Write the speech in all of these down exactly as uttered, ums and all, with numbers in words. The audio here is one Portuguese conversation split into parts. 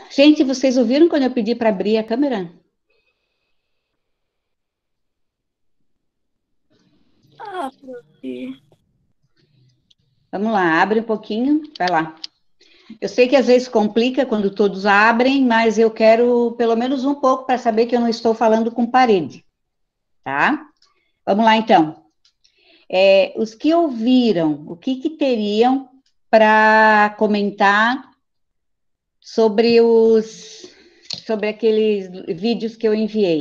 Gente, vocês ouviram quando eu pedi para abrir a câmera? Ah, prof. Vamos lá, abre um pouquinho, vai lá. Eu sei que às vezes complica quando todos abrem, mas eu quero pelo menos um pouco para saber que eu não estou falando com parede, tá? Vamos lá, então. É, os que ouviram, o que, que teriam para comentar sobre os, sobre aqueles vídeos que eu enviei?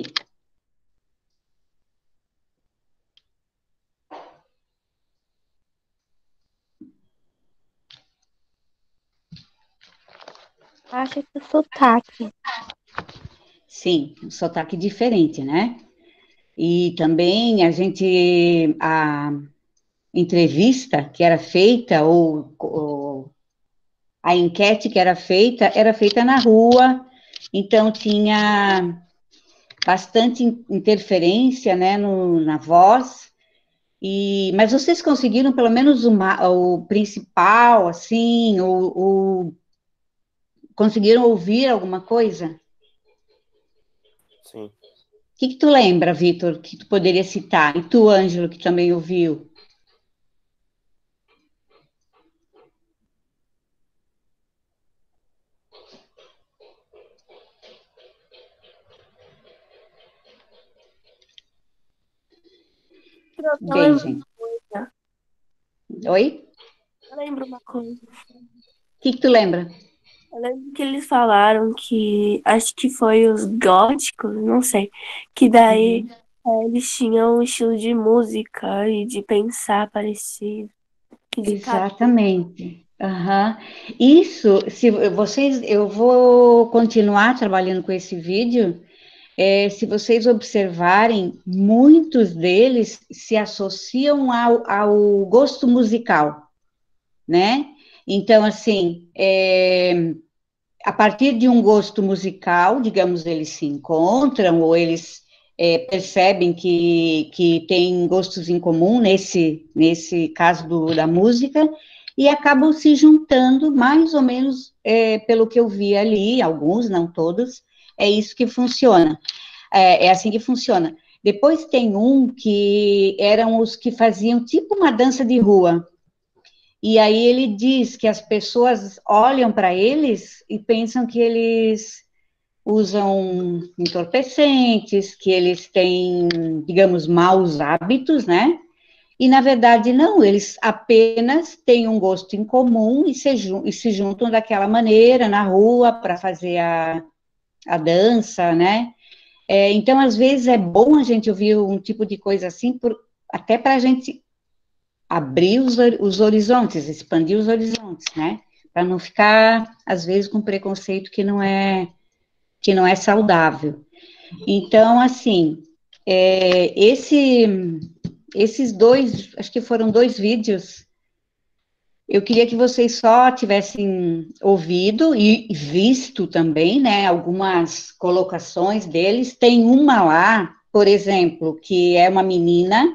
Acho que o sotaque. Sim, um sotaque diferente, né? E também a gente, a entrevista que era feita, ou, ou a enquete que era feita, era feita na rua, então tinha bastante interferência, né, no, na voz, e, mas vocês conseguiram pelo menos uma, o principal, assim, ou, ou conseguiram ouvir alguma coisa? O Sim. que, que tu lembra, Vitor, que tu poderia citar? E tu, Ângelo, que também ouviu? Prof, eu Bem, lembro gente. uma coisa. Oi? Eu lembro uma coisa. O que, que tu lembra? Eu lembro que eles falaram que, acho que foi os góticos, não sei, que daí Uhum. eh, eles tinham um estilo de música e de pensar parecido, e de cabelo. Exatamente. Aham. Isso, se vocês, eu vou continuar trabalhando com esse vídeo. É, se vocês observarem, muitos deles se associam ao, ao gosto musical, né? Então, assim, é, a partir de um gosto musical, digamos, eles se encontram ou eles é, percebem que, que têm gostos em comum nesse, nesse caso do, da música e acabam se juntando, mais ou menos, é, pelo que eu vi ali, alguns, não todos, é isso que funciona. É, é assim que funciona. Depois tem um que eram os que faziam tipo uma dança de rua. E aí ele diz que as pessoas olham para eles e pensam que eles usam entorpecentes, que eles têm, digamos, maus hábitos, né? E na verdade não, eles apenas têm um gosto em comum e se, e se juntam daquela maneira na rua para fazer a, a dança, né? É, então, às vezes, é bom a gente ouvir um tipo de coisa assim, por, até para a gente abrir os, os horizontes, expandir os horizontes, né? Para não ficar, às vezes, com preconceito que não é, que não é saudável. Então, assim, é, esse, esses dois, acho que foram dois vídeos, eu queria que vocês só tivessem ouvido e visto também, né, algumas colocações deles. Tem uma lá, por exemplo, que é uma menina,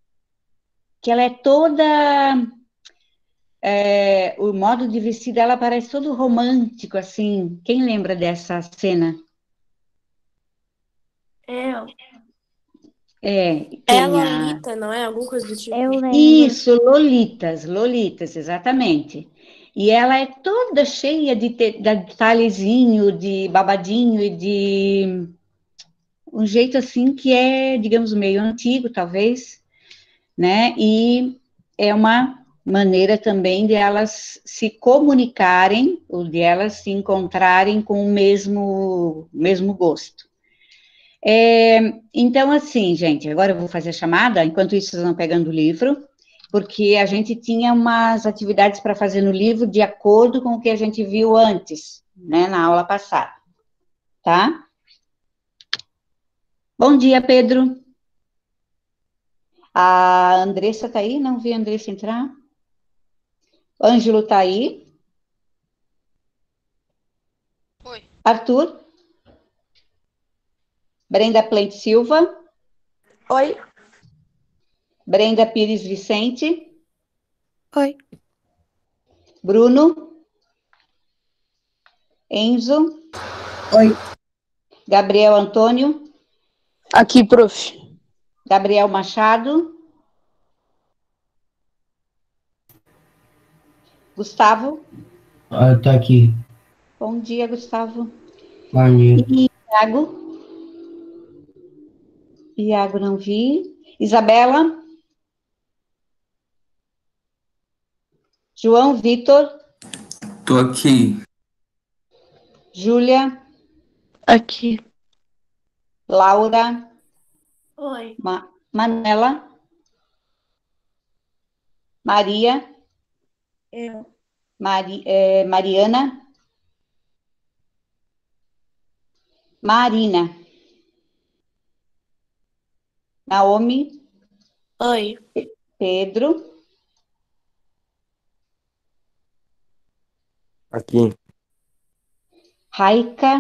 que ela é toda, é, o modo de vestir dela parece todo romântico, assim. Quem lembra dessa cena? Eu, É, É tem a... Lolita, não é? Alguma coisa do tipo. eu lembro. Isso, Lolitas, Lolitas, exatamente. E ela é toda cheia de, te- de detalhezinho, de babadinho e de um jeito assim que é, digamos, meio antigo, talvez, né? E é uma maneira também de elas se comunicarem, ou de elas se encontrarem com o mesmo, mesmo gosto. É, então, assim, gente, agora eu vou fazer a chamada, enquanto isso vocês vão pegando o livro, porque a gente tinha umas atividades para fazer no livro de acordo com o que a gente viu antes, né, na aula passada, tá? Bom dia, Pedro. A Andressa tá aí? Não vi a Andressa entrar. Ângelo tá aí. Oi. Arthur. Brenda Plente Silva. Oi. Brenda Pires Vicente. Oi. Bruno. Enzo. Oi. Gabriel Antônio. Aqui, prof. Gabriel Machado. Gustavo. Ah, tá aqui. Bom dia, Gustavo. Bom dia. E Iago. Iago não vi. Isabela. João Vitor. Tô aqui. Júlia. Aqui. Laura. Oi. Ma Manuela. Maria. Eu. Mari eh, Mariana. Marina. Naomi. Oi. Pedro. Aqui. Raika.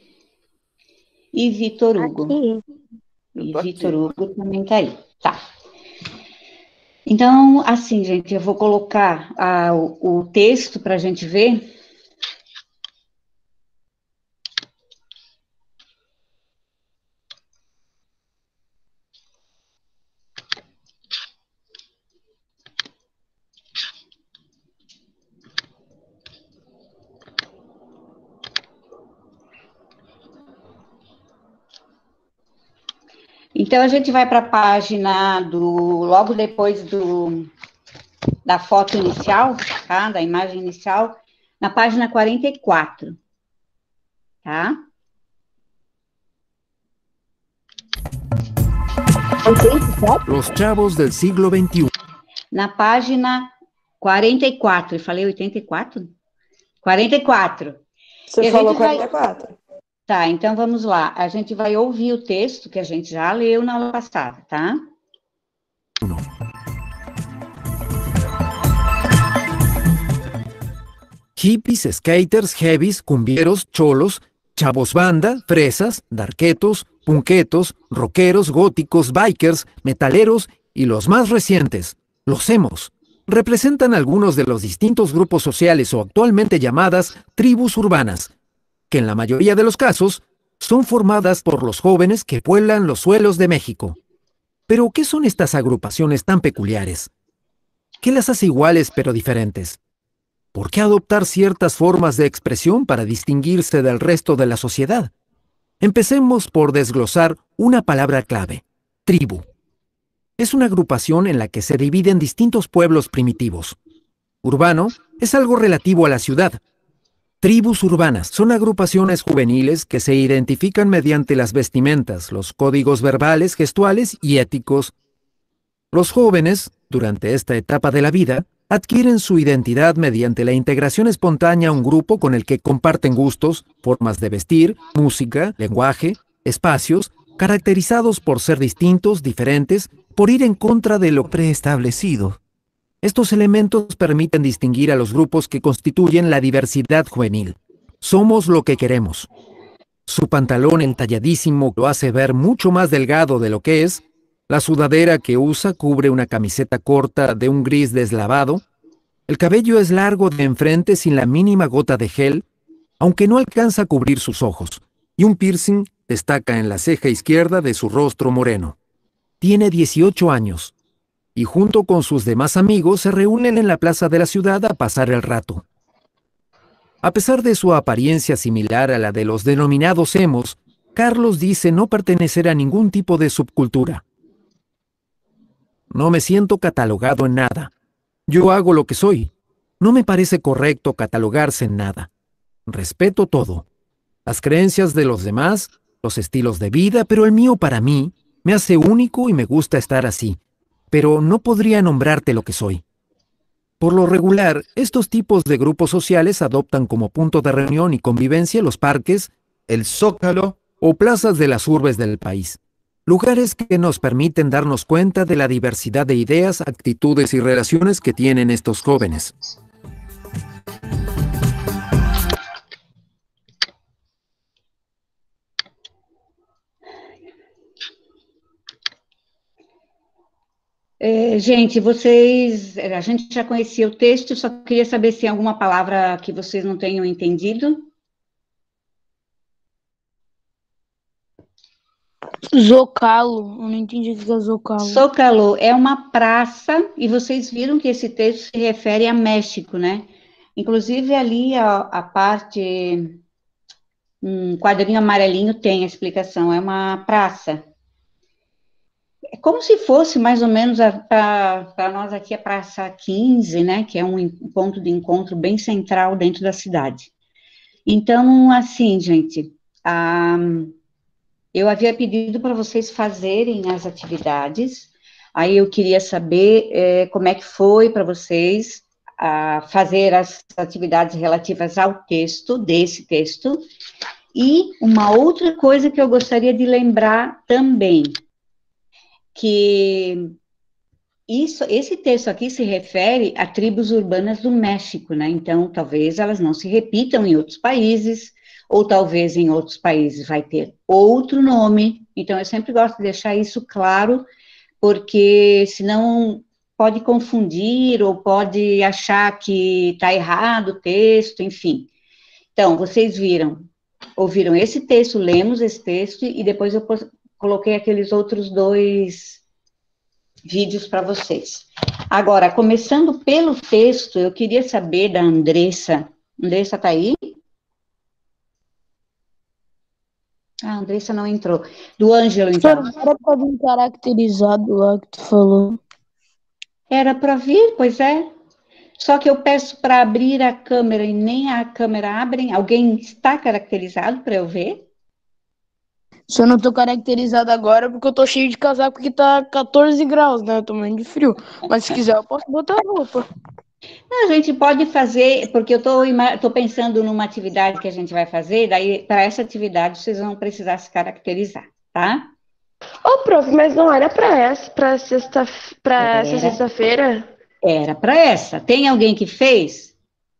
E Vitor Hugo. Aqui. Eu E tô Vitor aqui. Hugo também tá aí. Tá. Então, assim, gente, eu vou colocar ah, o, o texto para a gente ver. Então, a gente vai para a página do, logo depois do, da foto inicial, tá? Da imagem inicial, na página quarenta e quatro, tá? Los chavos del siglo veintiuno. Na página quarenta e quatro, eu falei oitenta e quatro? quarenta e quatro. Você E a falou gente vai- quarenta e quatro. Tá, então vamos lá. A gente vai ouvir o texto que a gente já leu na aula passada, tá? Hippies, skaters, heavies, cumbieros, cholos, chavos banda, fresas, darquetos, punquetos, rockeros, góticos, bikers, metaleros y los más recientes, los emos, representan algunos de los distintos grupos sociales o actualmente llamadas tribus urbanas, que en la mayoría de los casos son formadas por los jóvenes que pueblan los suelos de México. Pero, ¿qué son estas agrupaciones tan peculiares? ¿Qué las hace iguales pero diferentes? ¿Por qué adoptar ciertas formas de expresión para distinguirse del resto de la sociedad? Empecemos por desglosar una palabra clave: tribu. Es una agrupación en la que se dividen distintos pueblos primitivos. Urbano es algo relativo a la ciudad. Tribus urbanas son agrupaciones juveniles que se identifican mediante las vestimentas, los códigos verbales, gestuales y éticos. Los jóvenes, durante esta etapa de la vida, adquieren su identidad mediante la integración espontánea a un grupo con el que comparten gustos, formas de vestir, música, lenguaje, espacios, caracterizados por ser distintos, diferentes, por ir en contra de lo preestablecido. Estos elementos permiten distinguir a los grupos que constituyen la diversidad juvenil. Somos lo que queremos. Su pantalón entalladísimo lo hace ver mucho más delgado de lo que es. La sudadera que usa cubre una camiseta corta de un gris deslavado. El cabello es largo de enfrente sin la mínima gota de gel, aunque no alcanza a cubrir sus ojos, y un piercing destaca en la ceja izquierda de su rostro moreno. Tiene dieciocho años, y junto con sus demás amigos se reúnen en la plaza de la ciudad a pasar el rato. A pesar de su apariencia similar a la de los denominados emos, Carlos dice no pertenecer a ningún tipo de subcultura. No me siento catalogado en nada. Yo hago lo que soy. No me parece correcto catalogarse en nada. Respeto todo. Las creencias de los demás, los estilos de vida, pero el mío para mí me hace único y me gusta estar así. Pero no podría nombrarte lo que soy. Por lo regular, estos tipos de grupos sociales adoptan como punto de reunión y convivencia los parques, el Zócalo o plazas de las urbes del país. Lugares que nos permiten darnos cuenta de la diversidad de ideas, actitudes y relaciones que tienen estos jóvenes. É, gente, vocês, a gente já conhecia o texto, só queria saber se tem alguma palavra que vocês não tenham entendido. Zocalo. Eu não entendi o que é Zocalo. Zócalo é uma praça, e vocês viram que esse texto se refere a México, né? Inclusive, ali a, a parte, um quadrinho amarelinho tem a explicação, é uma praça. É como se fosse, mais ou menos, para nós aqui, a Praça quinze, né? Que é um ponto de encontro bem central dentro da cidade. Então, assim, gente, a, eu havia pedido para vocês fazerem as atividades, aí eu queria saber é, como é que foi para vocês a fazer as atividades relativas ao texto, desse texto, e uma outra coisa que eu gostaria de lembrar também, que isso, esse texto aqui se refere a tribos urbanas do México, né? Então, talvez elas não se repitam em outros países, ou talvez em outros países vai ter outro nome. Então, eu sempre gosto de deixar isso claro, porque senão pode confundir, ou pode achar que está errado o texto, enfim. Então, vocês viram, ouviram esse texto, lemos esse texto, e depois eu coloquei aqueles outros dois vídeos para vocês. Agora, começando pelo texto, eu queria saber da Andressa. Andressa está aí? Ah, a Andressa não entrou. Do Ângelo, então. Era para vir caracterizado lá que tu falou. Era para vir, pois é. Só que eu peço para abrir a câmera e nem a câmera abre. Alguém está caracterizado para eu ver? Só não tô caracterizado agora porque eu tô cheio de casaco que tá quatorze graus, né? Eu tô morrendo de frio. Mas se quiser eu posso botar roupa. Não, a gente pode fazer, porque eu estou tô pensando numa atividade que a gente vai fazer, daí para essa atividade vocês vão precisar se caracterizar, tá? Ô, prof, mas não era para essa, para sexta, para essa sexta-feira? Era para essa. Tem alguém que fez?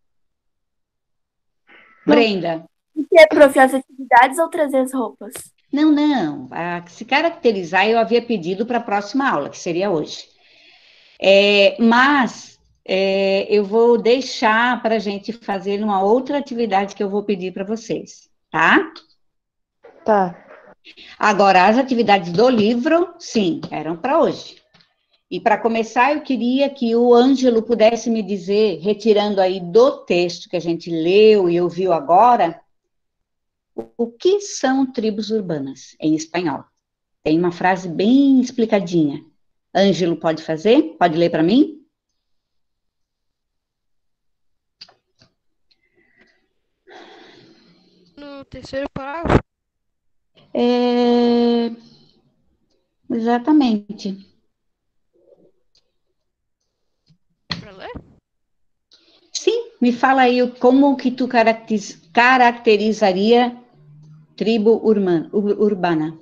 Não. Brenda? O que é, prof, as atividades ou trazer as roupas? Não, não. A se caracterizar eu havia pedido para a próxima aula, que seria hoje. É, mas é, eu vou deixar para a gente fazer uma outra atividade que eu vou pedir para vocês, tá? Tá. Agora, as atividades do livro, sim, eram para hoje. E para começar, eu queria que o Ângelo pudesse me dizer, retirando aí do texto que a gente leu e ouviu agora, o que são tribos urbanas em espanhol? Tem uma frase bem explicadinha. Ângelo, pode fazer? Pode ler para mim? No terceiro parágrafo? É... Exatamente. Para ler? Sim, me fala aí como que tu caracteriz... caracterizaria tribo urbana. urbana.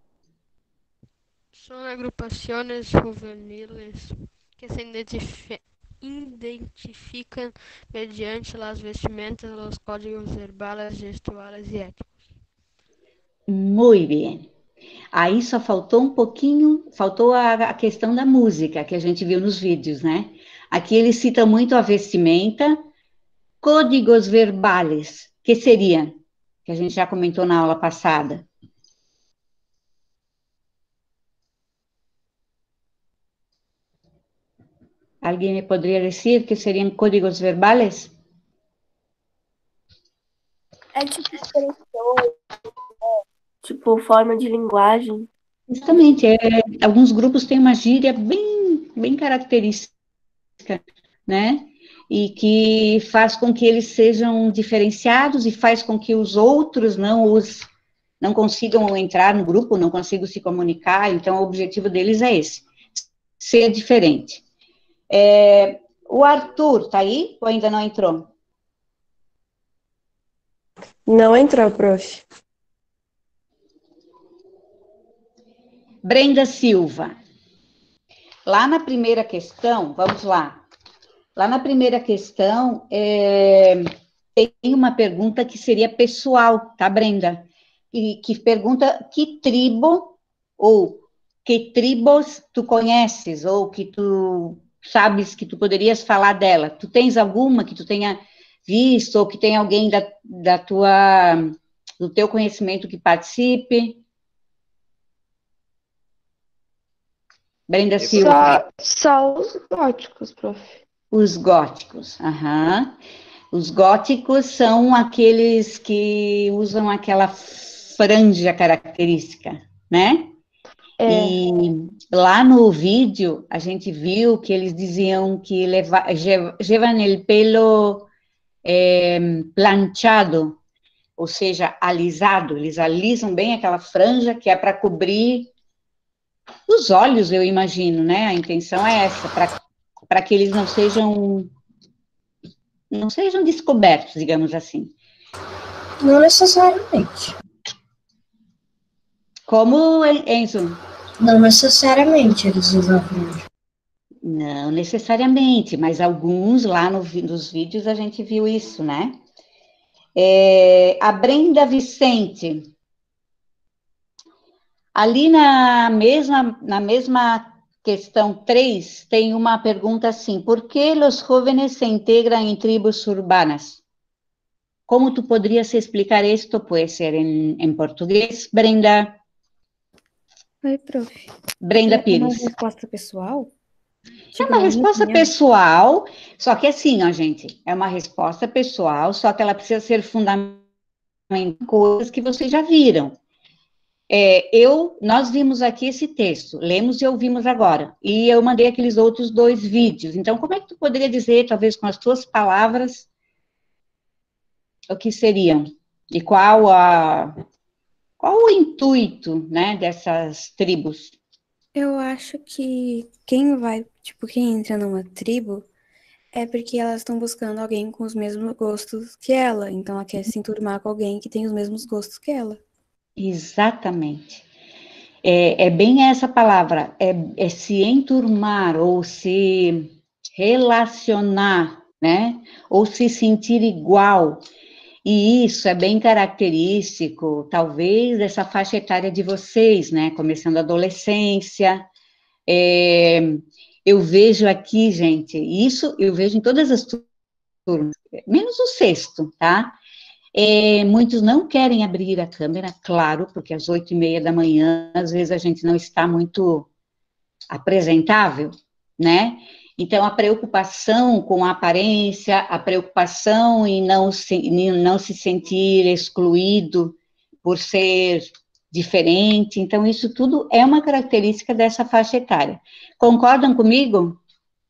Son agrupaciones juveniles que se identifi identifican mediante las vestimentas, los códigos verbales, gestuales y éticos. Muito bem. Aí só faltou um pouquinho, faltou a, a questão da música, que a gente viu nos vídeos, né? Aqui ele cita muito a vestimenta, códigos verbales, que seria, que a gente já comentou na aula passada. Alguém me poderia dizer que seriam códigos verbales? É tipo expressões, tipo forma de linguagem. Exatamente. É, alguns grupos têm uma gíria bem, bem característica, né? E que faz com que eles sejam diferenciados e faz com que os outros não os não consigam entrar no grupo, não consigam se comunicar. Então, o objetivo deles é esse, ser diferente. É, o Arthur, tá aí ou ainda não entrou? Não entrou, prof. Brenda Silva. Lá na primeira questão, vamos lá. Lá na primeira questão, é, tem uma pergunta que seria pessoal, tá, Brenda? E, que pergunta que tribo, ou que tribos tu conheces, ou que tu sabes que tu poderias falar dela. Tu tens alguma que tu tenha visto, ou que tem alguém da, da tua, do teu conhecimento que participe? Brenda Silva. Só, só os góticos, prof. Os góticos, aham. Os góticos são aqueles que usam aquela franja característica, né? É. E lá no vídeo, a gente viu que eles diziam que leva, llevan el pelo é, planchado, ou seja, alisado. Eles alisam bem aquela franja que é para cobrir os olhos, eu imagino, né? A intenção é essa, para que eles não sejam, não sejam descobertos, digamos assim. Não necessariamente. Como, Enzo? Não necessariamente eles usam franja. Não necessariamente, mas alguns lá no, nos vídeos a gente viu isso, né? É, a Brenda Vicente, ali na mesma, na mesma questão três, tem uma pergunta assim, por que os jóvenes se integram em tribos urbanas? Como tu poderias explicar isto? Pode ser em, em português, Brenda? Oi, prof. Brenda é Pires. Uma resposta pessoal? É Tipo, uma na minha resposta opinião. pessoal, só que assim, ó, gente, é uma resposta pessoal, só que ela precisa ser fundamentada em coisas que vocês já viram. É, eu, nós vimos aqui esse texto, lemos e ouvimos agora, e eu mandei aqueles outros dois vídeos. Então, como é que tu poderia dizer, talvez com as tuas palavras, o que seriam? E qual a, qual o intuito, né, dessas tribos? Eu acho que quem vai, tipo, quem entra numa tribo é porque elas estão buscando alguém com os mesmos gostos que ela. Então ela quer se enturmar com alguém que tem os mesmos gostos que ela. Exatamente. É, é bem essa palavra, é, é se enturmar ou se relacionar, né? Ou se sentir igual. E isso é bem característico, talvez, dessa faixa etária de vocês, né? Começando a adolescência. É, eu vejo aqui, gente, isso eu vejo em todas as turmas, menos o sexto, tá? É, muitos não querem abrir a câmera, claro, porque às oito e meia da manhã, às vezes a gente não está muito apresentável, né? Então, a preocupação com a aparência, a preocupação em não se, em não se sentir excluído por ser diferente, então, isso tudo é uma característica dessa faixa etária. Concordam comigo?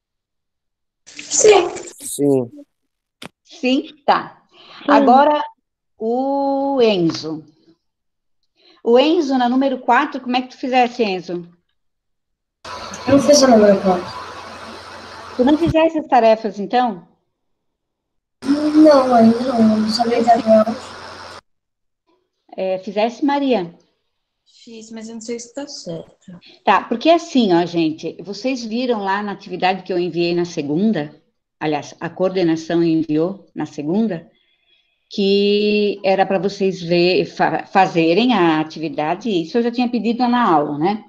Sim. Sim. Sim? Tá. Agora, o Enzo. O Enzo, na número quatro, como é que tu fizesse, Enzo? Eu não fiz a número quatro. Tu não fizesse as tarefas, então? Não, ainda não. Não sabia dar elas. É, fizesse, Maria? Fiz, mas eu não sei se está certo. Tá, porque assim, ó, gente, vocês viram lá na atividade que eu enviei na segunda, aliás, a coordenação enviou na segunda, que era para vocês ver, fa fazerem a atividade, isso eu já tinha pedido na aula, né?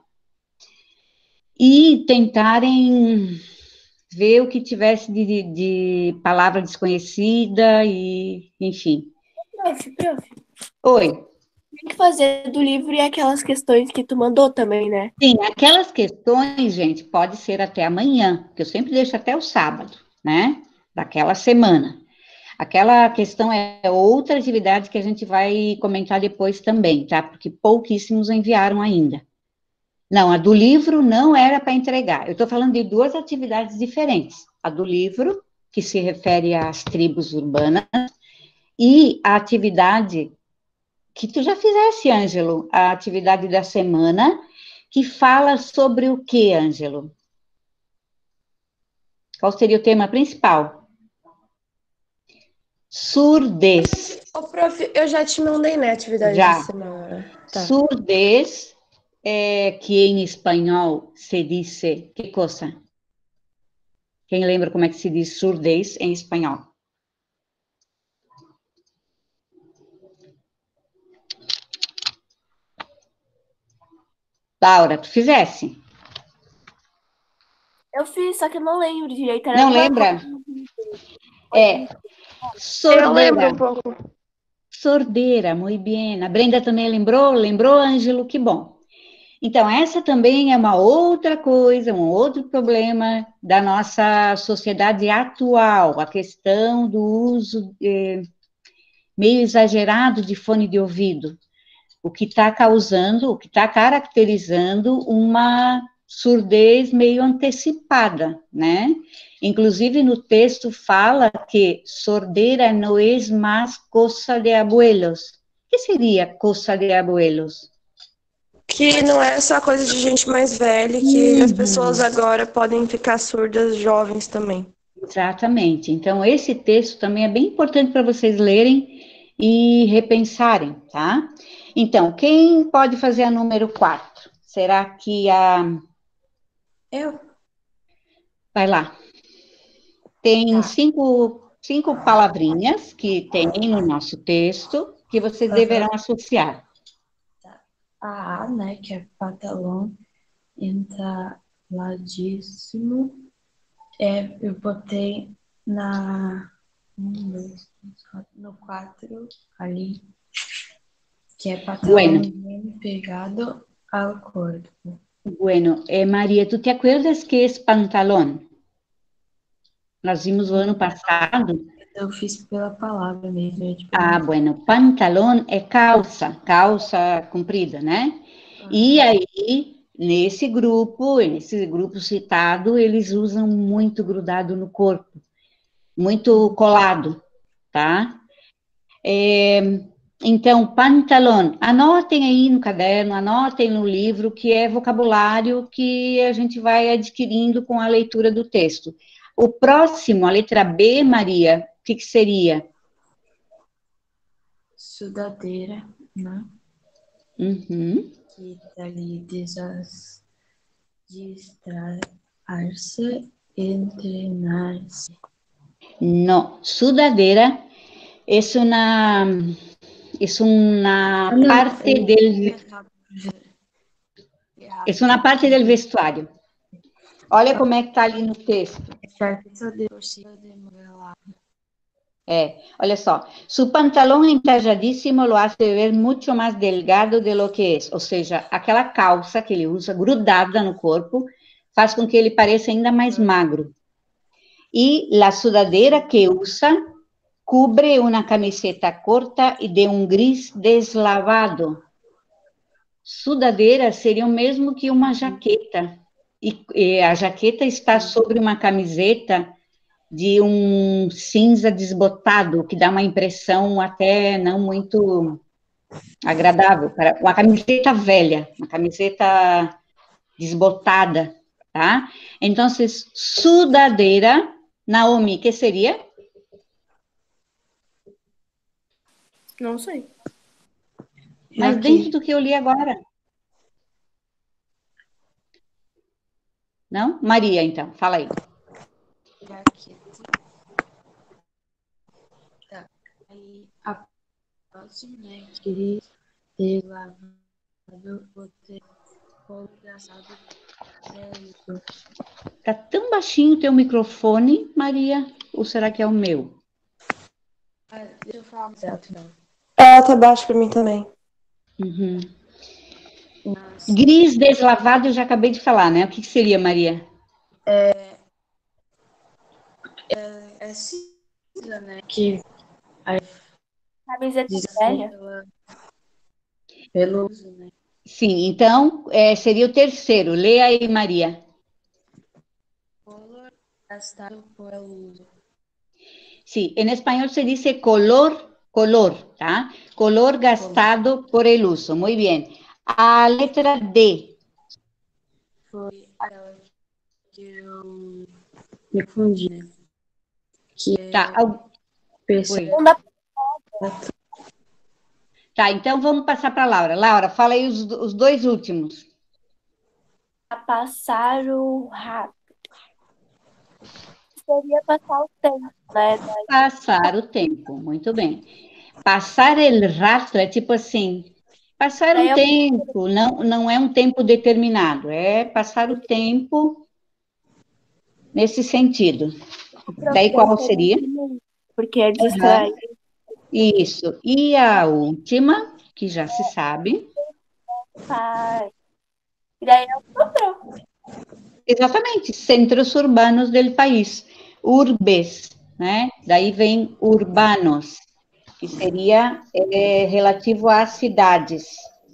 E tentarem ver o que tivesse de, de palavra desconhecida e, enfim. Prof, prof. Oi. Tem que fazer do livro e aquelas questões que tu mandou também, né? Sim, aquelas questões, gente, pode ser até amanhã, que eu sempre deixo até o sábado, né? Daquela semana. Aquela questão é outra atividade que a gente vai comentar depois também, tá? Porque pouquíssimos enviaram ainda. Não, a do livro não era para entregar. Eu estou falando de duas atividades diferentes. A do livro, que se refere às tribos urbanas, e a atividade que tu já fizesse, Ângelo, a atividade da semana, que fala sobre o que, Ângelo? Qual seria o tema principal? Surdez. Ô, prof, eu já te mandei, né, atividade Já. da semana. Tá. Surdez, é, que em espanhol se diz, que coisa? Quem lembra como é que se diz surdez em espanhol? Laura, tu fizesse? Eu fiz, só que eu não lembro direito. Era Não alguma lembra? coisa- É, Eu lembro um sordeira. pouco. Sordeira, muito bem. A Brenda também lembrou? Lembrou, Ângelo? Que bom. Então, essa também é uma outra coisa, um outro problema da nossa sociedade atual, a questão do uso eh, meio exagerado de fone de ouvido, o que está causando, o que está caracterizando uma surdez meio antecipada, né? Inclusive, no texto fala que sordeira não é mais coisa de abuelos. O que seria coisa de abuelos? Que não é só coisa de gente mais velha, que uhum. as pessoas agora podem ficar surdas jovens também. Exatamente. Então, esse texto também é bem importante para vocês lerem e repensarem, tá? Então, quem pode fazer a número quatro? Será que a... Eu. Vai lá. Tem Tá. cinco, cinco palavrinhas que tem no nosso texto que vocês Uhum. deverão associar. A A, né, que é pantalão, entaladíssimo. É, eu botei na... Um, dois, três, quatro, no quatro, ali, que é pantalão Bueno. bem pegado ao corpo. Bueno, eh, Maria, ¿tú te acuerdas qué es pantalón? Nós vimos o ano passado. Eu fiz pela palavra mesmo. É tipo... Ah, bueno, pantalón é calça, calça comprida, né? Uhum. E aí, nesse grupo, nesse grupo citado, eles usam muito grudado no corpo, muito colado, tá? É, então, pantalón, anotem aí no caderno, anotem no livro, que é vocabulário que a gente vai adquirindo com a leitura do texto. O próximo, a letra B, Maria, o que, que seria? Sudadeira, né? Uhum. Que dali desas, distrair-se, entrenar-se. No, sudadera es una, es una Ah, no, parte eh, del, es una parte del vestuário. Olha como é que está ali no texto. É, olha só. Su pantalón entajadíssimo lo hace ver mucho más delgado de lo que es. Ou seja, aquela calça que ele usa grudada no corpo faz com que ele pareça ainda mais magro. E la sudadera que usa cubre una camiseta corta e de um gris deslavado. Sudadeira seria o mesmo que uma jaqueta. E, e a jaqueta está sobre uma camiseta de um cinza desbotado, que dá uma impressão até não muito agradável. Uma camiseta velha, uma camiseta desbotada, tá? Então, sudadeira, Naomi, que seria? Não sei. Mas Aqui. dentro do que eu li agora. Não? Maria, então, fala aí. Tá. Aí, a próxima, né, que ter lavado, botei fogo engraçado. Tá tão baixinho o teu microfone, Maria, ou será que é o meu? Ah, deixa eu falar mais alto, não. É, tá baixo pra mim também. Uhum. Gris deslavado, eu já acabei de falar, né? O que, que seria, Maria? É, é, é cinza, né? Que a camiseta velha. Pela, pelo uso, né? Sim, então, é, seria o terceiro. Leia aí, Maria. Color gastado por el uso. Sí, en español se dice color, color, ¿tá? Color gastado por el uso. Muy bien. A letra D. Foi aquela que eu me confundi, né? Que é Tá, al... tá, então vamos passar para a Laura. Laura, fala aí os, os dois últimos. A passar o rápido. Seria passar o tempo, né? Passar o tempo, muito bem. Passar el rastro é tipo assim, passar um tempo, não, não é um tempo determinado, é passar o tempo nesse sentido. Daí qual seria? Porque é distrair. Isso. E a última, que já se sabe. Pai. E daí ela sobrou. Exatamente, centros urbanos do país. Urbes, né? Daí vem urbanos, que seria é, relativo às cidades.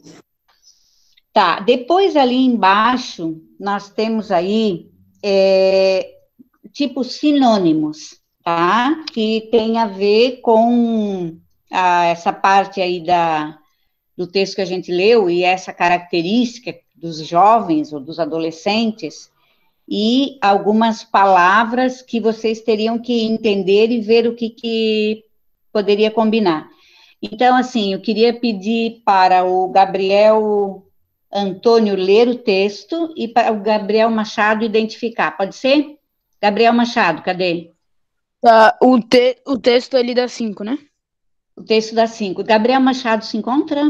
Tá, depois ali embaixo, nós temos aí é, tipo sinônimos, tá? Que tem a ver com a, essa parte aí da, do texto que a gente leu e essa característica dos jovens ou dos adolescentes e algumas palavras que vocês teriam que entender e ver o que, que poderia combinar. Então, assim, eu queria pedir para o Gabriel Antônio ler o texto e para o Gabriel Machado identificar. Pode ser? Gabriel Machado, cadê? Tá, o, te, o texto ali dá cinco, né? O texto dá cinco. Gabriel Machado se encontra?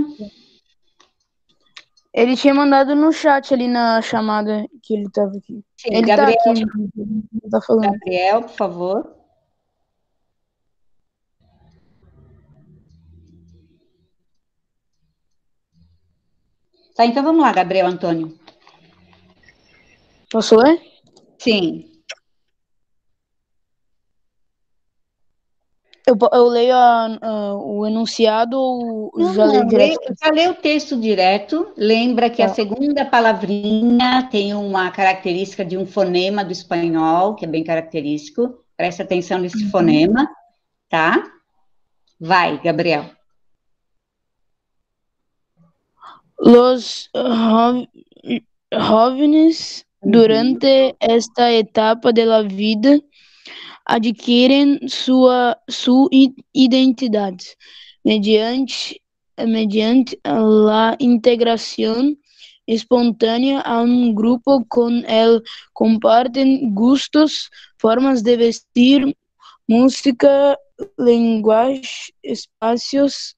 Ele tinha mandado no chat ali na chamada que ele tava aqui. Sim, ele Gabriel, tá aqui, não tá falando. Gabriel, por favor. Tá, então vamos lá, Gabriel Antônio. Posso ler? Sim. Eu, eu leio a, a, o enunciado ou Não, já leio não, direto? lê, já lê o texto direto. Lembra que a Tá. segunda palavrinha tem uma característica de um fonema do espanhol, que é bem característico. Presta atenção nesse Uhum. fonema, tá? Vai, Gabriel. Los jo- jóvenes durante esta etapa de la vida adquieren sua, su i- identidad mediante, mediante la integración espontánea a un grupo con el comparten gustos, formas de vestir, música, lenguaje, espacios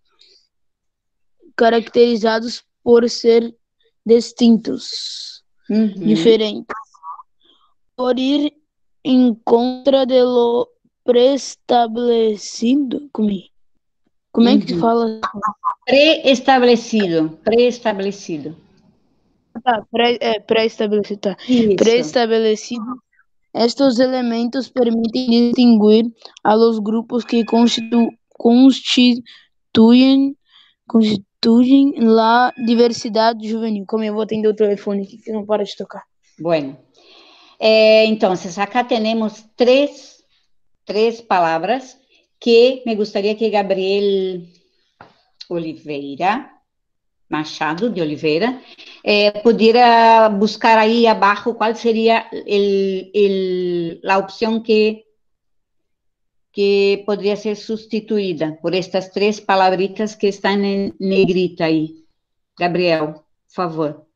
caracterizados por ser distintos, Uhum. diferentes, por ir em contra de lo preestablecido. Como é, como é que Uhum. fala? Pré-estabelecido, pré-estabelecido. Ah, pré, é, pré-estabelecido, tá. Isso. Pré-estabelecido. Estes elementos permitem distinguir a los grupos que constitu, constituem, constituem la diversidade juvenil. Como eu vou atender o telefone aqui, que não para de tocar. Bueno. Eh, entonces, acá tenemos tres, tres palabras que me gustaría que Gabriel Oliveira, Machado de Oliveira, eh, pudiera buscar ahí abajo cuál sería el, el, la opción que, que podría ser sustituida por estas tres palabritas que están en negrita ahí. Gabriel, por favor.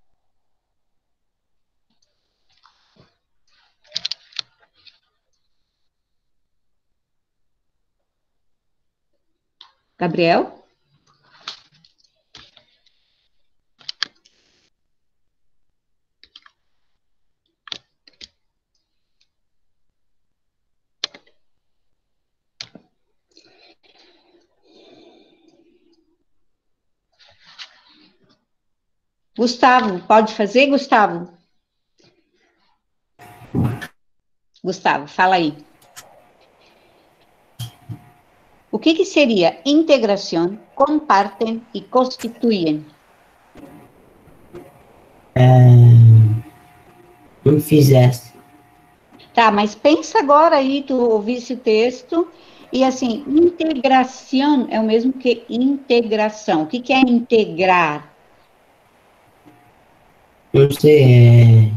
Gabriel? Gustavo, pode fazer, Gustavo? Gustavo, fala aí. O que, que seria integração, compartem e constituem? É... Não fizesse. Tá, mas pensa agora aí, tu ouvisse o texto, e assim, integração é o mesmo que integração. O que, que é integrar? Não sei,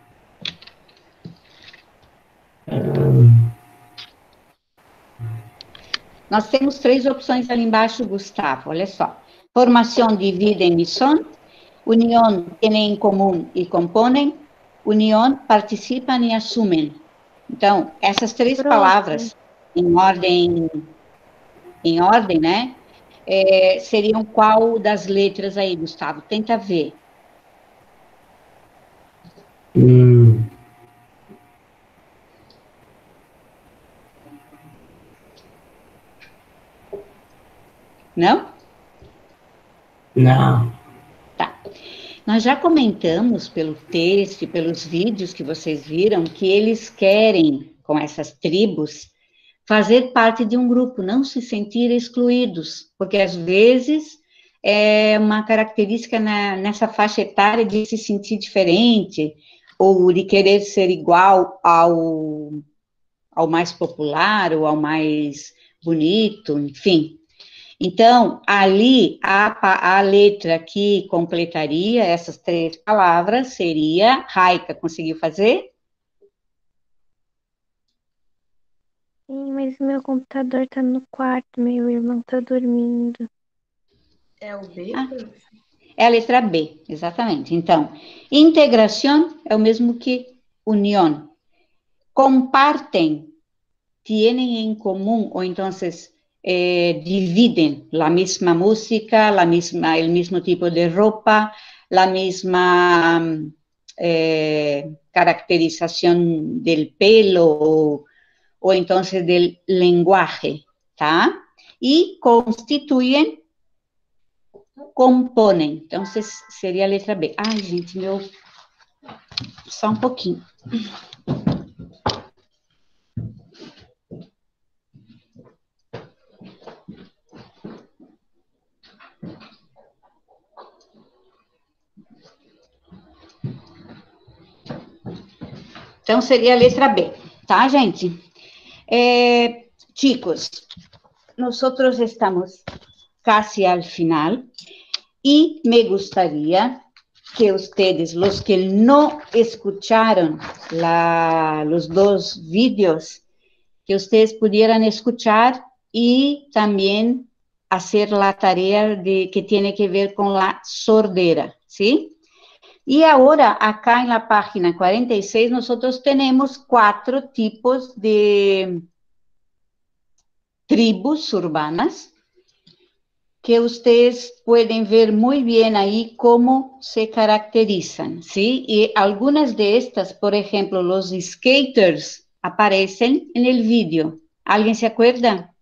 é... Hum, Nós temos três opções ali embaixo, Gustavo, olha só. Formação divide em missão, união tem em comum e componem, união participam e assumem. Então, essas três Pronto. palavras, em ordem, em ordem, né? É, seriam qual das letras aí, Gustavo? Tenta ver. hum, Não? não. Tá. Nós já comentamos pelo texto e pelos vídeos que vocês viram que eles querem, com essas tribos, fazer parte de um grupo, não se sentir excluídos, porque às vezes é uma característica na, nessa faixa etária de se sentir diferente, ou de querer ser igual ao, ao mais popular, ou ao mais bonito, enfim. Então, ali, a, a letra que completaria essas três palavras seria, Raika, conseguiu fazer? Sim, mas meu computador tá no quarto, meu irmão tá dormindo. É o B? Ah, é a letra B, exatamente. Então, integração é o mesmo que união. Compartem, tienen en común, o entonces eh, dividen la misma música, la misma, el mismo tipo de ropa, la misma eh, caracterización del pelo, o, o entonces del lenguaje, ¿tá? Y constituyen, componem. Então, seria a letra B. Ai, gente, meu... Só um pouquinho. Então, seria a letra B, tá, gente? Eh, chicos, nosotros estamos casi al final y me gustaría que ustedes, los que no escucharon la, los dos vídeos, que ustedes pudieran escuchar y también hacer la tarea de, que tiene que ver con la sordera, ¿sí? Y ahora, acá en la página cuarenta y seis, nosotros tenemos cuatro tipos de tribus urbanas, que ustedes pueden ver muy bien ahí cómo se caracterizan, ¿sí? Y algunas de estas, por ejemplo, los skaters, aparecen en el vídeo. ¿Alguien se acuerda?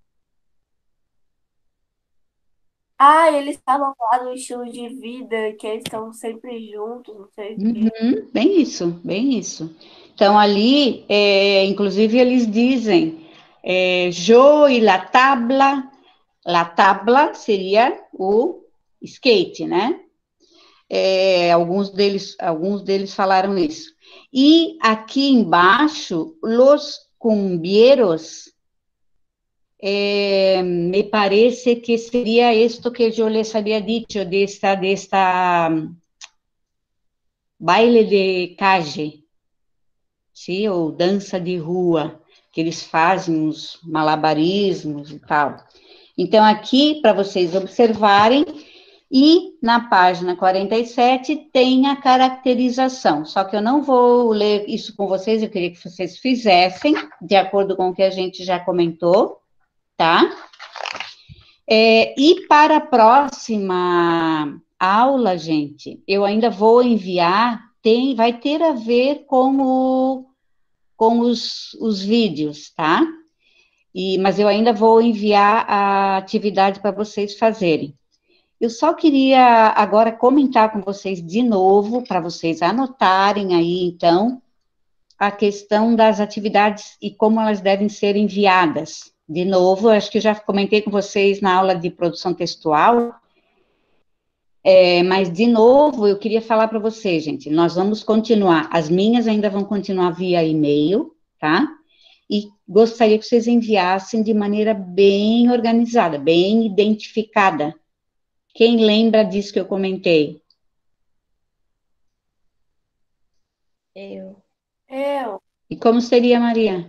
Ah, eles falam lá do estilo de vida, que eles estão sempre juntos, não sei o quê. Uhum, bem isso, bem isso. Então, ali, é, inclusive, eles dizem, é, yo e la tabla, la tabla seria o skate, né? É, alguns deles, alguns deles falaram isso. E aqui embaixo, los cumbieros, eh, me parece que sería esto que yo les había dicho, de esta, de esta um, baile de calle, ¿sí? Ou dança de rua, que eles fazem os malabarismos e tal. Então, aqui, para vocês observarem, e na página quarenta e sete tem a caracterização, só que eu não vou ler isso com vocês, eu queria que vocês fizessem, de acordo com o que a gente já comentou, tá? É, e para a próxima aula, gente, eu ainda vou enviar, tem, vai ter a ver com, o, com os, os vídeos, tá? E, mas eu ainda vou enviar a atividade para vocês fazerem. Eu só queria agora comentar com vocês de novo, para vocês anotarem aí, então, a questão das atividades e como elas devem ser enviadas. De novo, acho que eu já comentei com vocês na aula de produção textual, é, mas, de novo, eu queria falar para vocês, gente, nós vamos continuar, as minhas ainda vão continuar via e-mail, tá? E gostaria que vocês enviassem de maneira bem organizada, bem identificada. Quem lembra disso que eu comentei? Eu. Eu. E como seria, Maria?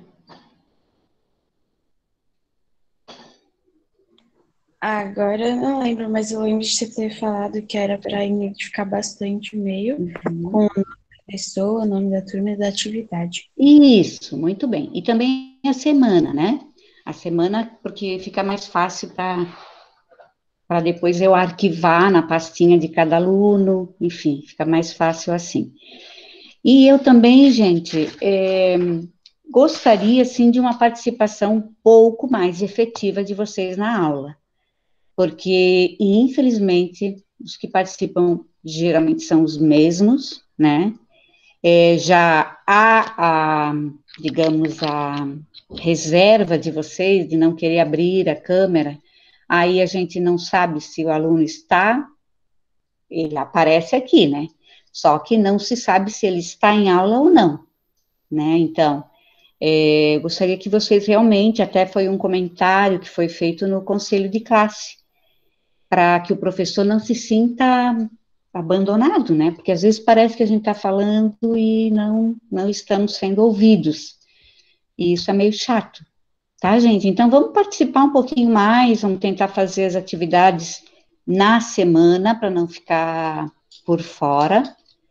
Agora eu não lembro, mas eu lembro de você ter falado que era para identificar bastante o e-mail, Uhum. com o nome da pessoa, o nome da turma e da atividade. Isso, muito bem. E também a semana, né? A semana, porque fica mais fácil para para depois eu arquivar na pastinha de cada aluno, enfim, fica mais fácil assim. E eu também, gente, é, gostaria, sim, de uma participação um pouco mais efetiva de vocês na aula, porque, infelizmente, os que participam geralmente são os mesmos, né? É, já há, a, digamos, a reserva de vocês de não querer abrir a câmera, aí a gente não sabe se o aluno está, ele aparece aqui, né? Só que não se sabe se ele está em aula ou não, né? Então, é, gostaria que vocês realmente, até foi um comentário que foi feito no conselho de classe, para que o professor não se sinta abandonado, né? Porque às vezes parece que a gente está falando e não, não estamos sendo ouvidos. E isso é meio chato, tá, gente? Então, vamos participar um pouquinho mais, vamos tentar fazer as atividades na semana, para não ficar por fora.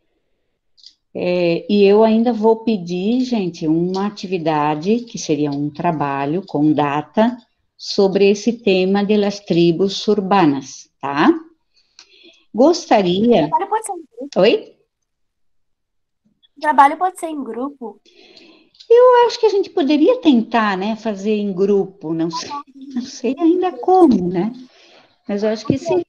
É, e eu ainda vou pedir, gente, uma atividade, que seria um trabalho com data, sobre esse tema de las tribos urbanas, tá? Gostaria... O trabalho pode ser em grupo? Oi? O trabalho pode ser em grupo? Eu acho que a gente poderia tentar, né, fazer em grupo, não sei, não sei ainda como, né? Mas eu acho que seria...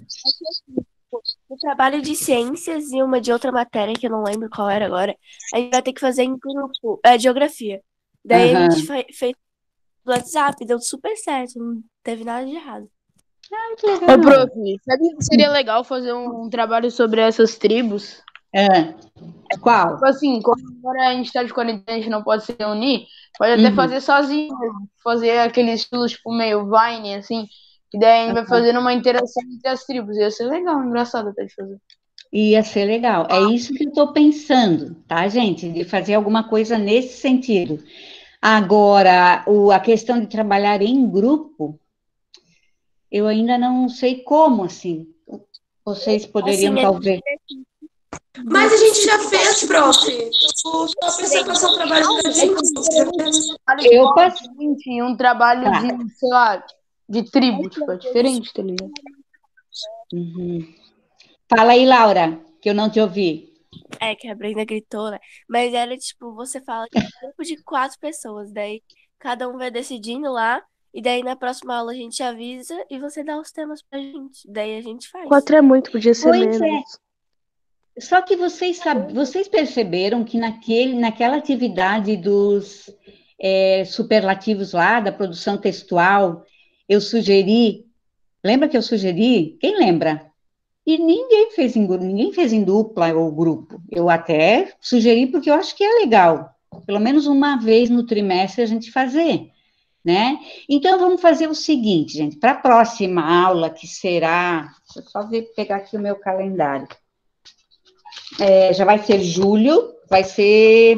O trabalho de ciências e uma de outra matéria, que eu não lembro qual era agora, a gente vai ter que fazer em grupo, é geografia. Daí a gente Aham. fez do WhatsApp, deu super certo, não teve nada de errado. Ah, que legal. Ô, prof, sabe que seria legal fazer um, um trabalho sobre essas tribos? É. Qual? Tipo assim, como agora a gente tá de quarentena, a gente não pode se reunir, pode até Uhum. fazer sozinho, fazer aquele estilo, tipo, meio Vine, assim, que daí a gente vai fazendo uma interação entre as tribos. Ia ser legal, engraçado até de fazer. Ia ser legal. É isso que eu estou pensando, tá, gente? De fazer alguma coisa nesse sentido. Agora, o, a questão de trabalhar em grupo, eu ainda não sei como, assim. Vocês poderiam, Assim, é- talvez... Mas a gente já fez, prof. O só precisa passar o trabalho pra gente. Você já fez? Eu passei. Gente, um trabalho Tá. de, sei lá, de tribo, tipo, é diferente, tá ligado? Uhum. Fala aí, Laura, que eu não te ouvi. É, que a Brenda gritou, né? Mas era tipo, você fala que é um grupo de quatro pessoas, daí cada um vai decidindo lá, e daí na próxima aula a gente avisa e você dá os temas pra gente. Daí a gente faz. Quatro é muito, podia ser Pois menos. é. Só que vocês, sab... vocês perceberam que naquele, naquela atividade dos é, superlativos lá, da produção textual, eu sugeri, lembra que eu sugeri? Quem lembra? E ninguém fez em, ninguém fez em dupla ou grupo. Eu até sugeri porque eu acho que é legal, pelo menos uma vez no trimestre a gente fazer, né? Então, vamos fazer o seguinte, gente, para a próxima aula, que será... Deixa eu só ver, pegar aqui o meu calendário. É, já vai ser julho, vai ser...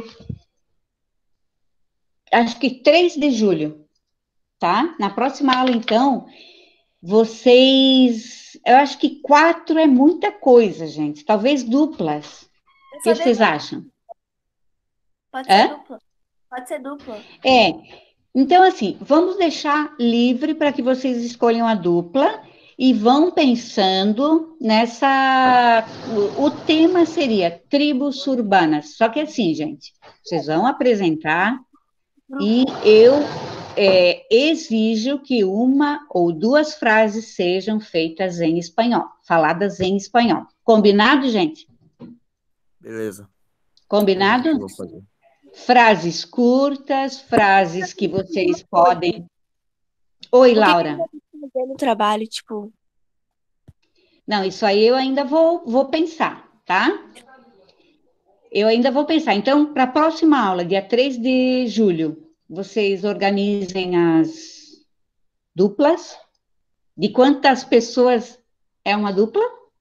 Acho que três de julho, tá? Na próxima aula, então, vocês... Eu acho que quatro é muita coisa, gente. Talvez duplas. O que vocês acham? Pode ser É? dupla. Pode ser dupla. É. Então, assim, vamos deixar livre para que vocês escolham a dupla e vão pensando nessa... O, o tema seria tribos urbanas. Só que assim, gente, vocês vão apresentar e eu é, exijo que uma ou duas frases sejam feitas em espanhol, faladas em espanhol. Combinado, gente? Beleza. Combinado? Eu vou fazer. Frases curtas, frases que vocês podem... Oi, Laura. No trabalho, tipo... Não, isso aí eu ainda vou, vou pensar, tá? Eu ainda vou pensar. Então, para a próxima aula, dia três de julho, vocês organizem as duplas? De quantas pessoas é uma dupla?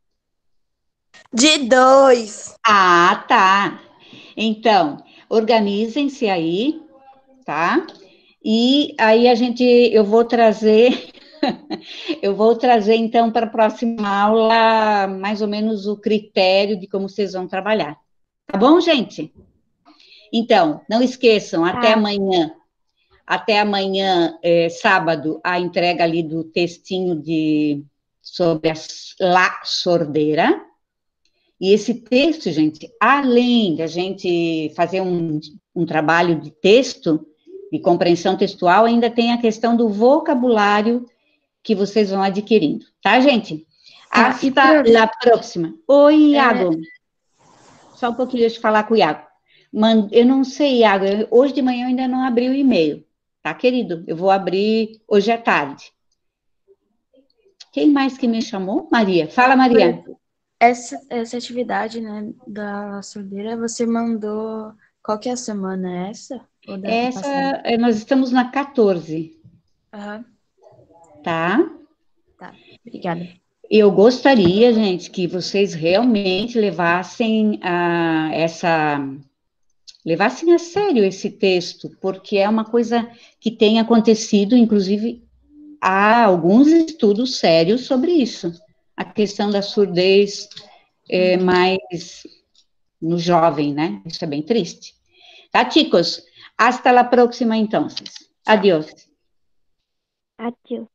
De dois. Ah, tá. Então, organizem-se aí, tá? E aí a gente, eu vou trazer, eu vou trazer então para a próxima aula mais ou menos o critério de como vocês vão trabalhar. Tá bom, gente? Então, não esqueçam, até Tá. amanhã, até amanhã, é, sábado, a entrega ali do textinho de, sobre a la sordeira. E esse texto, gente, além da gente fazer um, um trabalho de texto, de compreensão textual, ainda tem a questão do vocabulário que vocês vão adquirindo, tá, gente? Tá, e Hasta prof, la próxima. Oi, é, Iago. Só um pouquinho, deixa eu falar com o Iago. Man- Eu não sei, Iago, eu- hoje de manhã eu ainda não abri o e-mail, tá, querido? Eu vou abrir hoje à tarde. Quem mais que me chamou? Maria. Fala, Maria. Foi essa, essa atividade, né, da surdeira, você mandou. Qual que é a semana? É essa? Ou da Essa, passada? eh, nós estamos na quatorze, Aham, tá? tá. Obrigada. Eu gostaria, gente, que vocês realmente levassem a, essa, levassem a sério esse texto, porque é uma coisa que tem acontecido, inclusive, há alguns estudos sérios sobre isso. A questão da surdez é, Uhum. mais no jovem, né? Isso é bem triste. Tá, chicos? Hasta la próxima, entonces. Tchau. Adiós. Adeus.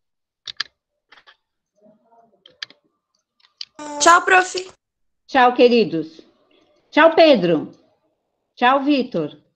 Tchau, prof. Tchau, queridos. Tchau, Pedro. Tchau, Vitor.